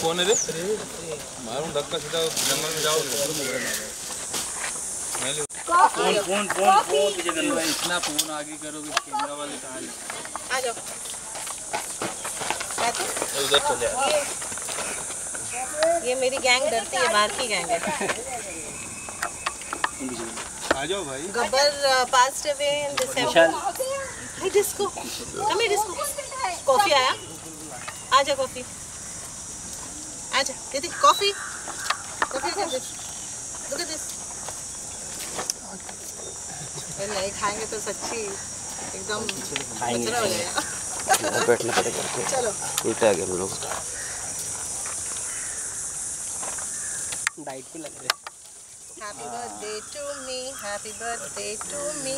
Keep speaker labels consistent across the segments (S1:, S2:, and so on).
S1: कौन है रे? मारूं धक्का सीधा जंगल में जाओ। फोन इतना फोन आगे करोगे कैमरा वाले कहाँ है?
S2: आ जाओ।
S1: उधर चले
S2: ये मेरी गैंग डरती है, बाहर की गैंग है।
S1: आ जाओ भाई।
S2: Gabbar passed away in December. Hey disco, come here disco. Coffee आया? आजा कॉफी। आजा दीदी कॉफी। कॉफी कर दे। Look at this. नहीं खाएंगे तो सच्ची एकदम मचरा हो जाएगा।
S3: बैठना पड़ेगा।
S2: चलो।
S3: उल्टा आ गया हम लोग। डाइट पे लग रहे।
S2: Happy birthday to me, happy birthday to me.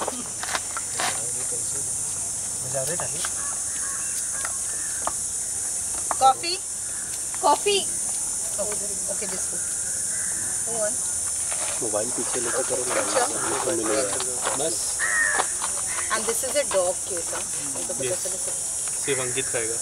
S2: Coffee? Coffee. Okay, disco. Go on.
S3: Mobile पीछे लेके करो बस।
S2: And this is a dog cake, huh?
S1: सिर्फ अंकित खाएगा।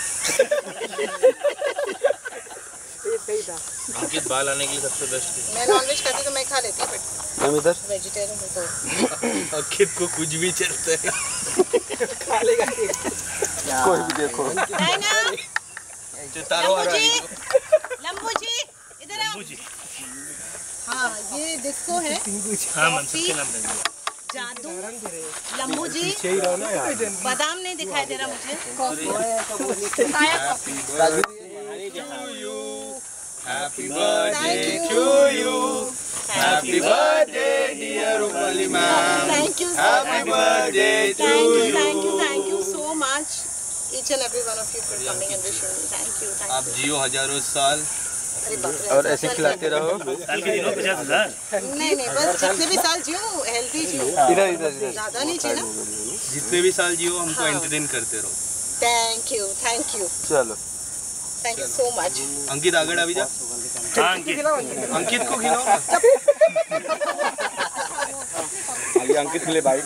S2: ये सही था।
S1: अंकित बाल आने के लिए सबसे बेस्ट है।
S2: मैं नॉनवेज खाती तो मैं खा लेती बट
S3: हम इधर
S2: वेजिटेरियन हूँ तो
S1: अंकित को कुछ भी चलता है।
S2: खा लेगा।
S3: कोई भी देखो।
S2: लंबू जी इधर आओ। हाँ ये डिस्को है।
S1: हाँ मनसुख के नाम नहीं।
S2: जादू लंबू जी बादाम नहीं दिखाई दे रहा मुझे।
S1: Happy birthday to you. Happy birthday dear Rupali ma'am.
S2: Thank you so
S1: Happy
S2: much.
S1: birthday to you.
S2: Thank you so much. Each and every one of you for coming and wishing me. Thank you.
S1: आप जियो हजारों साल
S3: और ऐसे खिलाते रहो।
S1: साल के दिनों 50,000।
S2: नहीं बस जितने भी साल जियो हेल्दी जियो।
S3: इधर
S2: ज़्यादा नहीं चाहिए ना।
S1: जितने भी साल जियो हमको एंटरटेन करते रहो।
S2: Thank you.
S3: चलो।
S2: Thank you so much.
S1: अंकित आगे अभी जा। अंकित को खिलाओ ना।
S3: अंकित मिले भाई।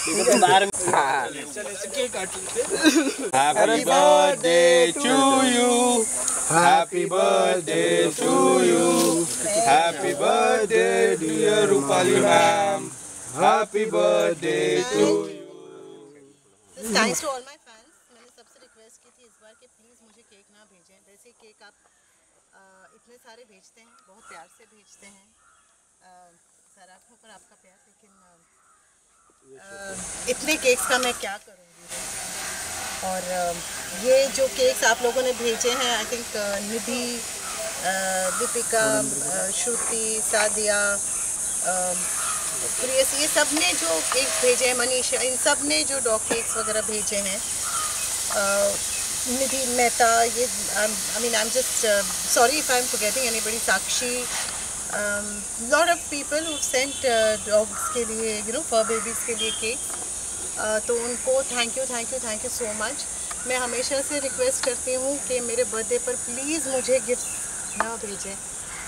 S1: Happy birthday to you. Happy birthday to you. Happy birthday dear Rupali ma'am. Happy birthday to you.
S2: Thanks to all my fans. मैंने सबसे रिक्वेस्ट की थी इस बार कि प्लीज़ मुझे केक ना भेजें। वैसे केक आप इतने सारे भेजते हैं, बहुत प्यार से भेजते हैं। सराहना पर आपका प्यार, लेकिन इतने केक्स का मैं क्या करूँगी। और ये जो केक्स आप लोगों ने भेजे हैं आई थिंक निधि, दीपिका, श्रुति, सादिया, प्रियसी, ये सब ने जो केक्स भेजे हैं, मनीषा, इन सब ने जो डॉग केक्स वगैरह भेजे हैं, निधि मेहता, ये I mean I am just sorry if I am forgetting anybody, Sakshi, lot of people who sent dogs के लिए फर बेबीज़ के लिए केक, तो उनको थैंक यू सो मच। मैं हमेशा से रिक्वेस्ट करती हूँ कि मेरे बर्थडे पर प्लीज़ मुझे गिफ्ट ना भेजें।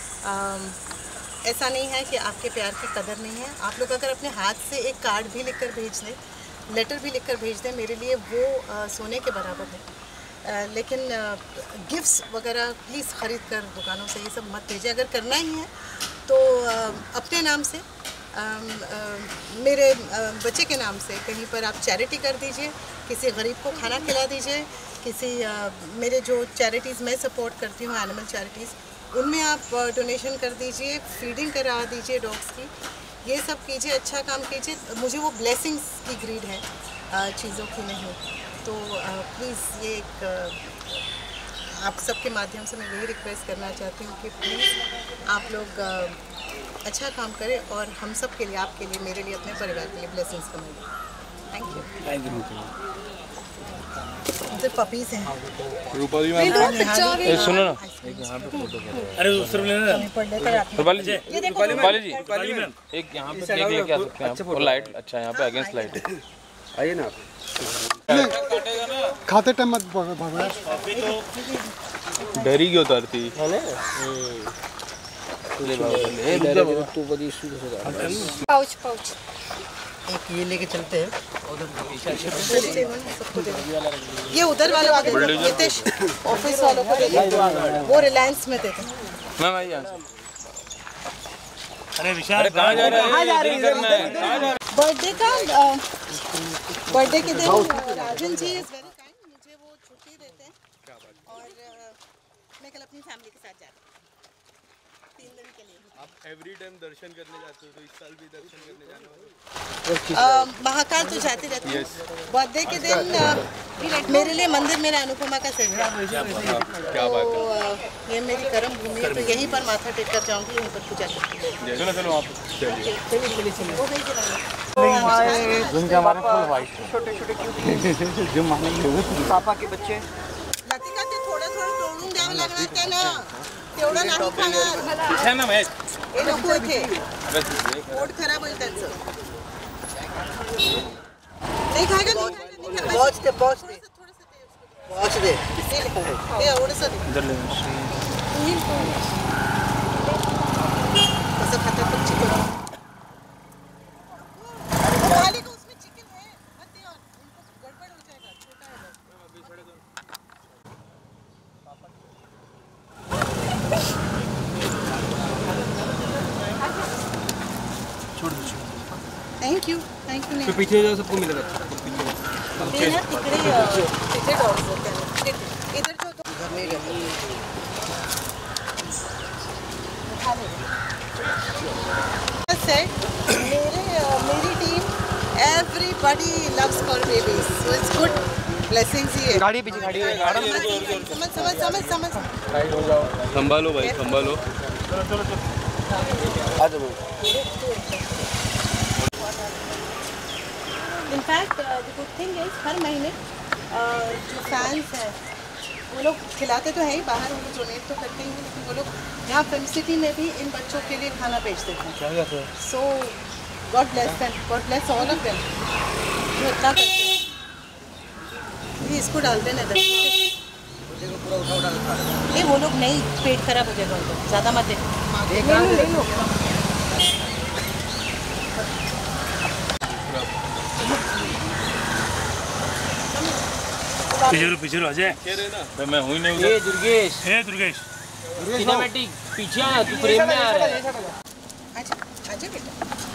S2: ऐसा नहीं है कि आपके प्यार की कदर नहीं है। आप लोग अगर अपने हाथ से एक कार्ड भी लिखकर भेज दें, लेटर भी लिखकर भेज दें, मेरे लिए वो सोने के बराबर है। लेकिन गिफ्ट्स वगैरह प्लीज़ ख़रीद कर दुकानों से ये सब मत भेजें। अगर करना ही है तो अपने नाम से, मेरे बच्चे के नाम से कहीं पर आप चैरिटी कर दीजिए, किसी गरीब को खाना खिला दीजिए, किसी मेरे जो चैरिटीज़ मैं सपोर्ट करती हूँ, एनिमल चैरिटीज़, उनमें आप डोनेशन कर दीजिए, फीडिंग करा दीजिए डॉग्स की, ये सब कीजिए, अच्छा काम कीजिए। मुझे वो ब्लेसिंग्स की ग्रीड है, चीज़ों की नहीं। तो प्लीज़ ये एक आप सबके माध्यम से मैं यही रिक्वेस्ट करना चाहती हूँ कि प्लीज़ आप लोग अच्छा काम करें और हम सब के लिए, आपके लिए, मेरे लिए, अपने परिवार के लिए ब्लेसिंग्स कमाइए। Thank you. इधर पपीज़ हैं।
S1: रूपाली मैम
S3: सुनो ना,
S1: यहाँ पे फोटो
S3: अरे दूसरे लेना रूपाली जी, रूपाली मैम एक यहाँ पे केक लेके आ सकते हैं आप, और लाइट अच्छा यहाँ पे अगेंस्ट लाइट है, आइए ना आप।
S4: खाते टाइम मत भगवान
S1: डरी क्यों उतरती
S2: पाउच एक ये लेके चलते हैं। सबको दे दो। ये उधर वालों को दे दो, नितेश ऑफिस वालों को दे दो, वो रिलायंस में दे दो।
S3: मैम आइए।
S4: अरे विशाल
S3: कहाँ जा रहे हैं?
S2: बर्थडे के दिन Rajan ji is very kind, मुझे वो छुट्टी देते हैं और मैं कल अपनी फैमिली के साथ जा रही हूँ 3 दिन के लिए।
S5: आप एवरी टाइम दर्शन करने जाते हो, तो इस साल भी दर्शन करने जाने वाले हो?
S2: महाकाल तो जाती रहती हूँ। बर्थडे के दिन मेरे लिए मंदिर मेरा अनुपमा का सेट है।
S5: क्या बात है।
S2: तो ये मेरी कर्म भूमि है, तो यहीं पर माथा टेक कर जाऊँगी, यहीं पर पूजा करूँगी।
S3: चलो चलो आप
S6: पापा के बच्चे
S2: लतिका ते थोडं तोडून द्यावं लागणार त्यानं, तेवढं नाही खाणार.
S3: ना महेश
S2: हे नको इथे, पोट खराब होईल त्यांचं. नाही खायला
S6: पहुंच दे
S2: एवढंसं दे. कसं खातात पण चिकन. खाली का उसमें चिकन है, मत दे, और गड़बड़ हो जाएगा, छोटा है. थैंक यू नहीं.
S5: पीछे जाओ, सबको मिलेगा।
S2: ते ना तिकडे डॉग्स होते, इधर जो तो
S6: घर नहीं रहते।
S2: मेरी team everybody loves for babies, so it's good blessings ही है.
S6: गाड़ी पीछे गाड़ी
S2: समझ
S5: संभालो भाई, संभालो।
S6: आ जाओ।
S2: In fact the good thing is हर महीने जो फैंस हैं वो लोग खिलाते तो है ही, बाहर वो लोग डोनेट तो करते ही, लेकिन वो लोग यहाँ फिल्म सिटी में भी इन बच्चों के लिए खाना भेज देते हैं. So God bless them, God bless all of them जो इतना करते हैं. ये इसको डाल देना इधर. नहीं वो लोग नहीं, पेट खराब हो जाएगा उनको, ज़्यादा मत दे.
S4: पीछे अजय
S3: तो मैं हुई नहीं
S6: ये दुर्गेश,
S4: हे दुर्गेश
S6: सिनेमैटिक पीछे आ, तू फ्रेम में आ रहा है।
S2: आजा बेटा.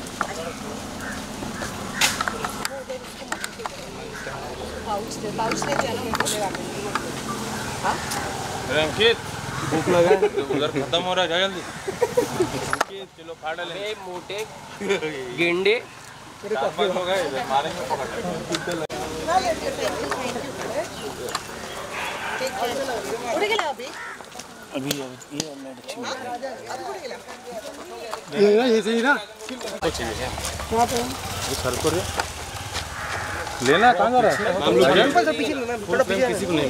S2: पाउच ले दिया ना मुझे. हाँ
S3: अंकित भूख लगा है, उधर खत्म हो रहा है, जा जल्दी. चलो खा डालेंगे.
S6: मोटे गेंडे
S3: हो गए इधर मारेंगे, पकड़
S2: उड़ गेला अभी.
S4: ये मैं अच्छी
S2: अभी उड़ गेला.
S3: सर को लेना कहाँ जा रहा है?
S5: किसी को नहीं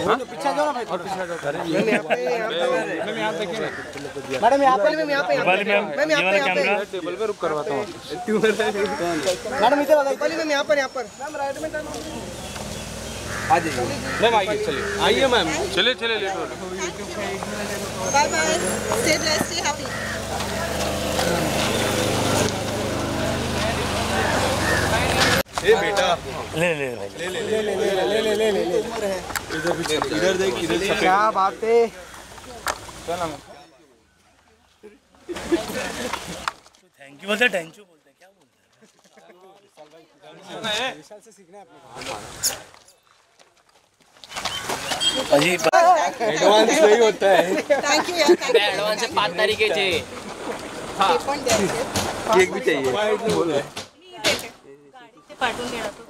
S6: मैडम यहाँ पे
S3: टेबल पे रुक करवाता हूँ.
S6: मैडम इधर यहाँ पर आ जाइए
S5: मैम, आइए, चलिए आइए मैम,
S3: चले लेट हो रहे.
S2: Bye bye, stay blessed, stay happy.
S5: ए बेटा,
S4: ले
S5: इधर देख, इधर सफेद.
S6: क्या बात है।
S4: थैंक यू बोलते, थैंक यू बोलते, क्या बोलते अजी
S5: एडवांस नहीं होता है.
S2: थैंक यू यार.
S6: एडवांस 5 तारखेचे.
S2: पण द्यायचे.
S5: केक भी चाहिए.
S2: पाठवून देणार.